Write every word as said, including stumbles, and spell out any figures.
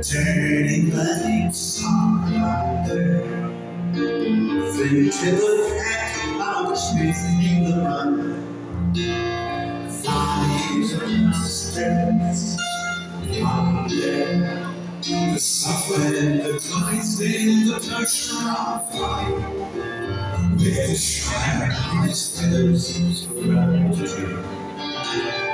Turning lights on out there, then to the pack out chasing the run. Flies on the stairs, out there, the software and the toys in the pressure of fire, with the shine on his feathers for gratitude.